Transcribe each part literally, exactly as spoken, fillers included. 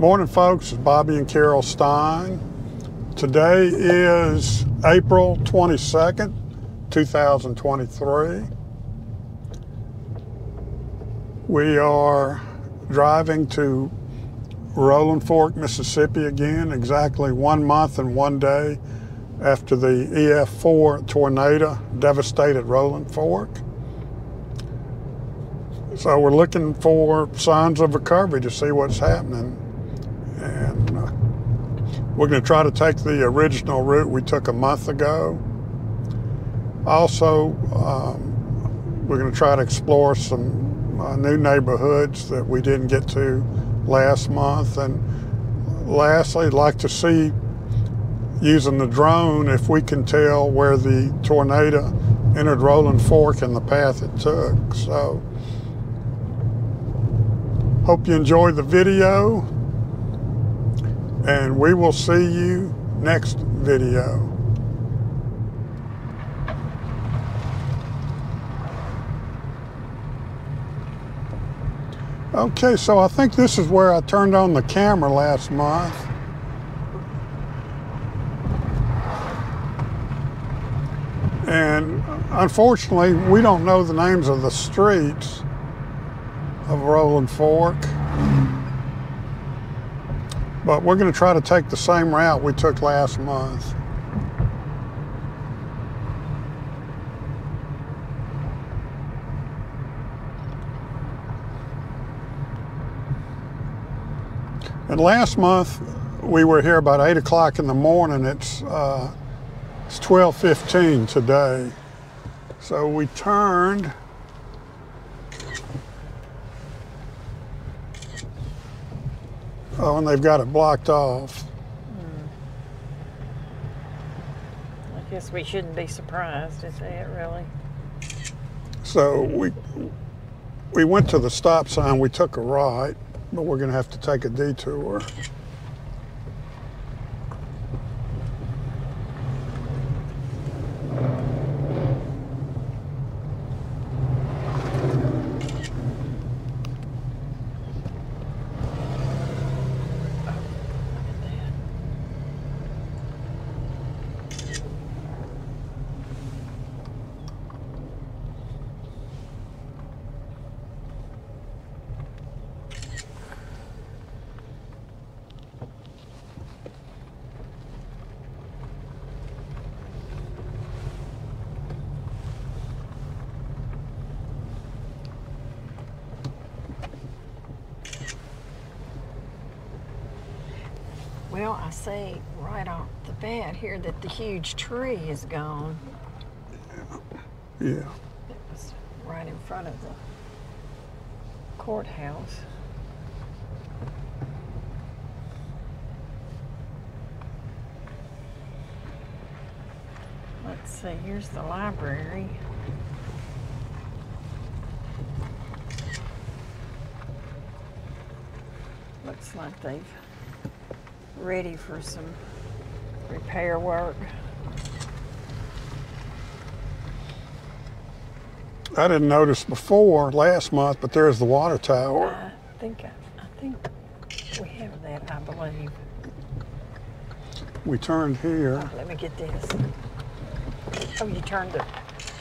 Morning, folks. It's Bobby and Carol Stein. Today is April twenty-second, two thousand twenty-three. We are driving to Rolling Fork, Mississippi again, exactly one month and one day after the E F four tornado devastated Rolling Fork. So we're looking for signs of recovery to see what's happening. And uh, we're going to try to take the original route we took a month ago. Also, um, we're going to try to explore some uh, new neighborhoods that we didn't get to last month. And lastly, I'd like to see, using the drone, if we can tell where the tornado entered Rolling Fork and the path it took. So, hope you enjoyed the video, and we will see you next video. Okay, so I think this is where I turned on the camera last month. And unfortunately, we don't know the names of the streets of Rolling Fork. But we're going to try to take the same route we took last month. And last month, we were here about eight o'clock in the morning. It's, uh, it's twelve fifteen today. So we turned Oh, and they've got it blocked off. Hmm. I guess we shouldn't be surprised at that, really. So we we went to the stop sign. We took a right, but we're going to have to take a detour. Well, I see right off the bat here that the huge tree is gone. Yeah. It was right in front of the courthouse. Let's see, here's the library. Looks like they've ready for some repair work. I didn't notice before last month, but there's the water tower. I think I, I think we have that, I believe. We turned here. Oh, let me get this. Oh, you turned it.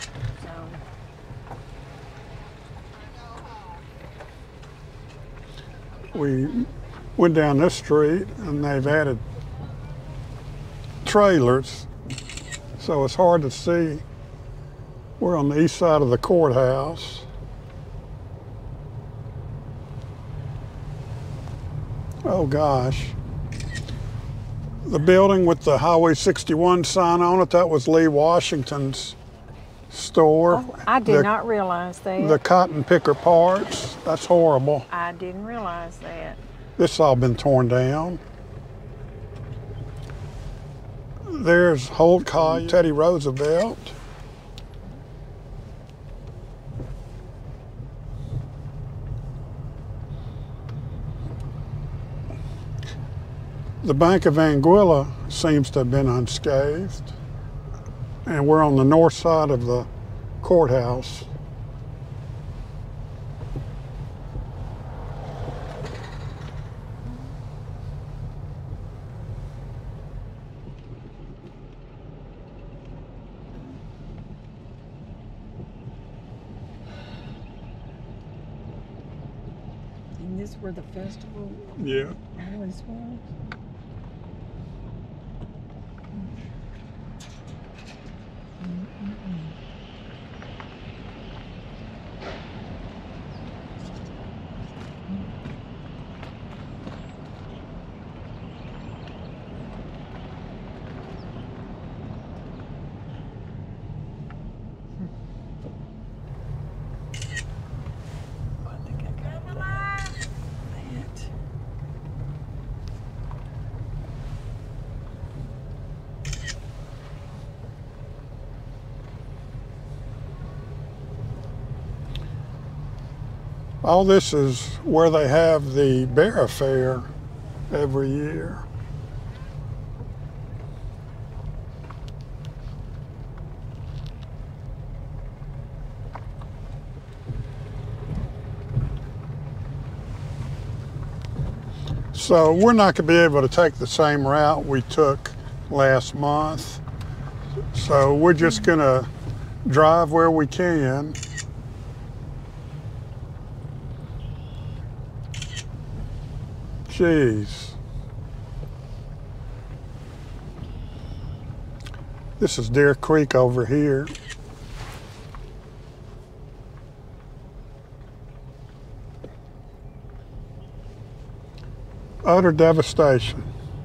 We went down this street and they've added trailers, so it's hard to see. We're on the east side of the courthouse. Oh gosh. The building with the Highway sixty-one sign on it, that was Lee Washington's store. Oh, I did the, not realize that. The cotton picker parts, that's horrible. I didn't realize that. This has all been torn down. There's Holt Collier, Teddy Roosevelt. The Bank of Anguilla seems to have been unscathed. And we're on the north side of the courthouse. this is where the festival Yeah. always was. I think I got that. that. All this is where they have the bear fair every year. So we're not going to be able to take the same route we took last month. So we're just going to drive where we can. Jeez. This is Deer Creek over here. Utter devastation.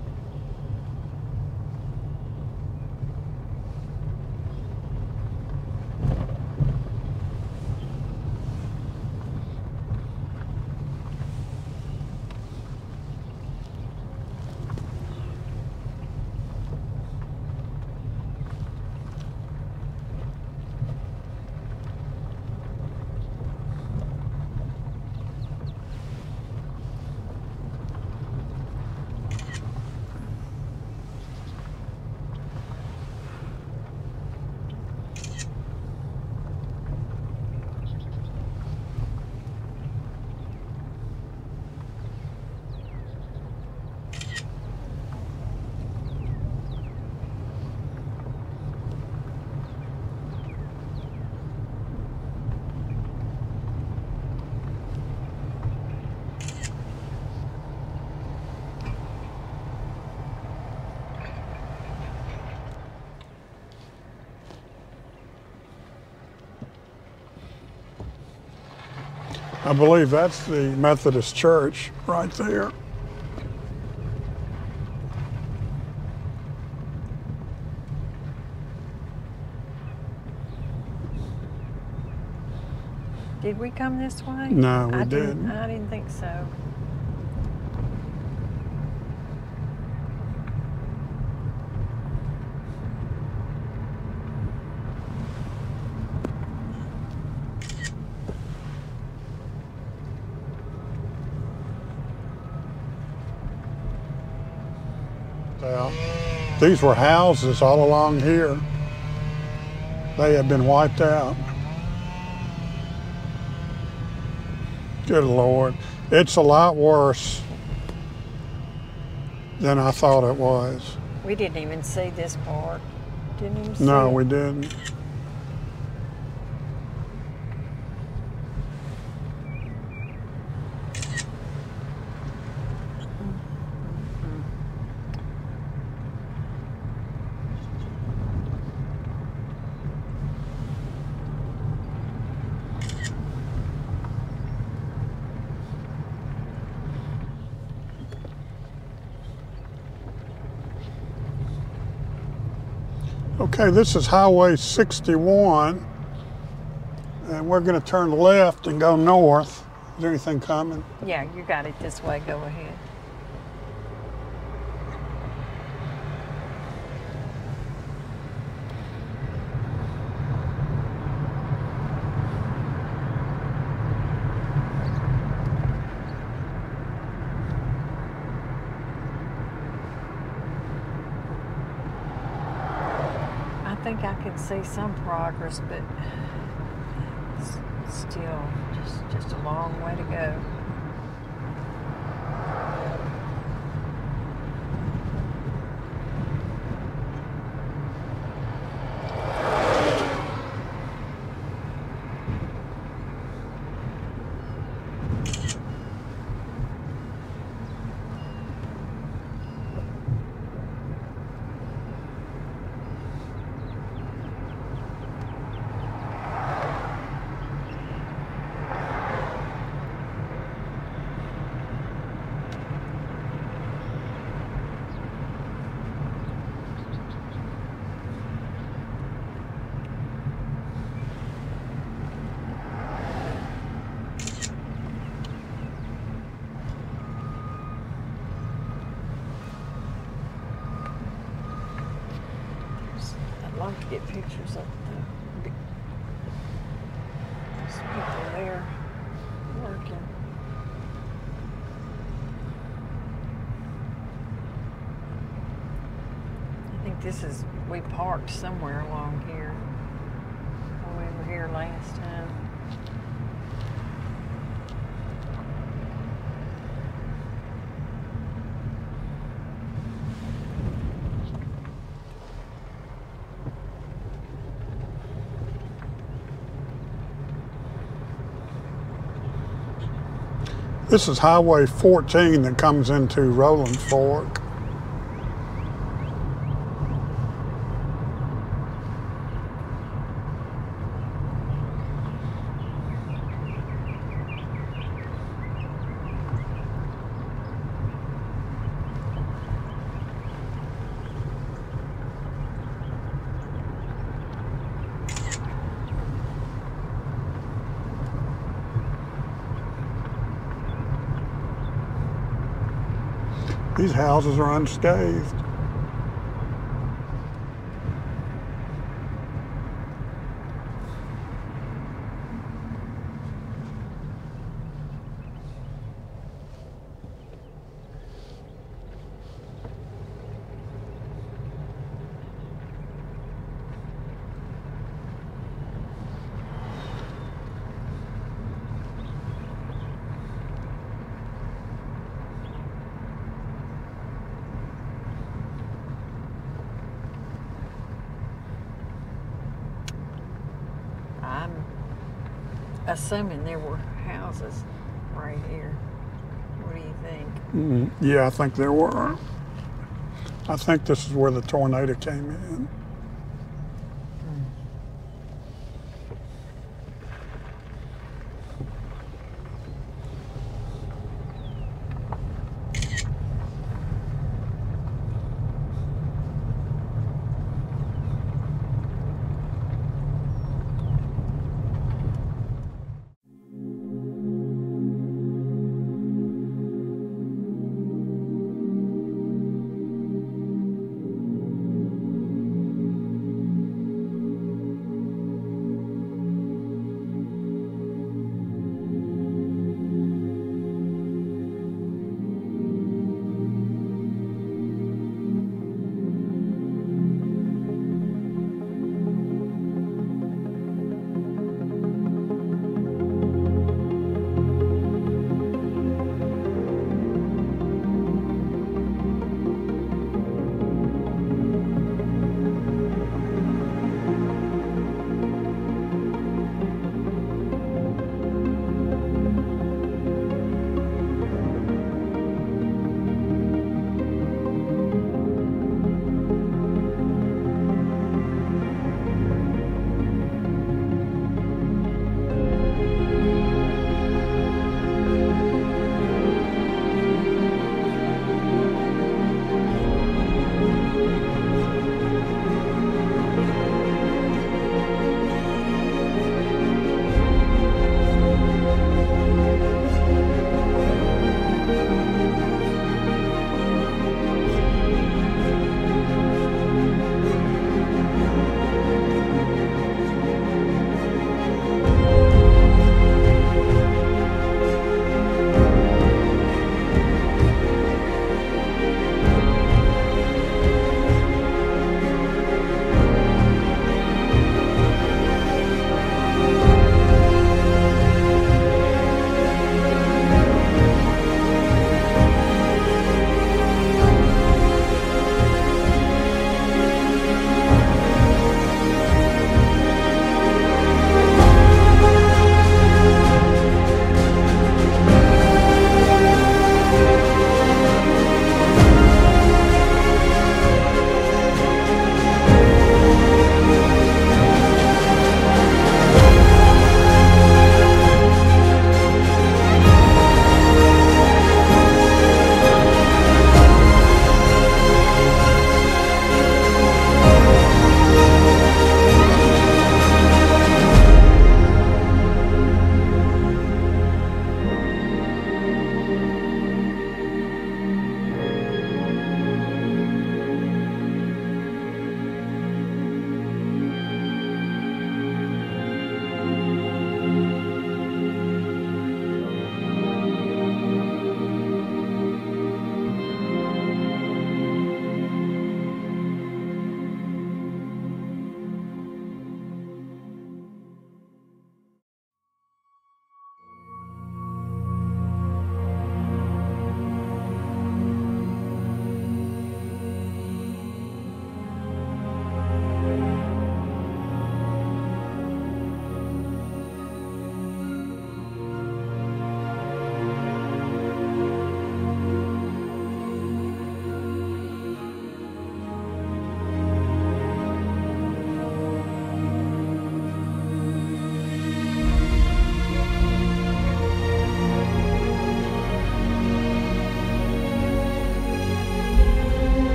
I believe that's the Methodist Church right there. Did we come this way? No, we I didn't. I didn't think so. Out. These were houses all along here. They had been wiped out. Good Lord. It's a lot worse than I thought it was. We didn't even see this part. Didn't even see No, it. we didn't. Okay, this is Highway sixty-one, and we're going to turn left and go north. Is there anything coming? Yeah, you got it this way. Go ahead. I think I can see some progress, but it's still just, just a long way to go. like to get pictures of the big those people there working. I think this is, we parked somewhere along here when we were here last time. This is Highway fourteen that comes into Rolling Fork. These houses are unscathed. I'm assuming there were houses right here. What do you think? Mm, yeah, I think there were. I think this is where the tornado came in.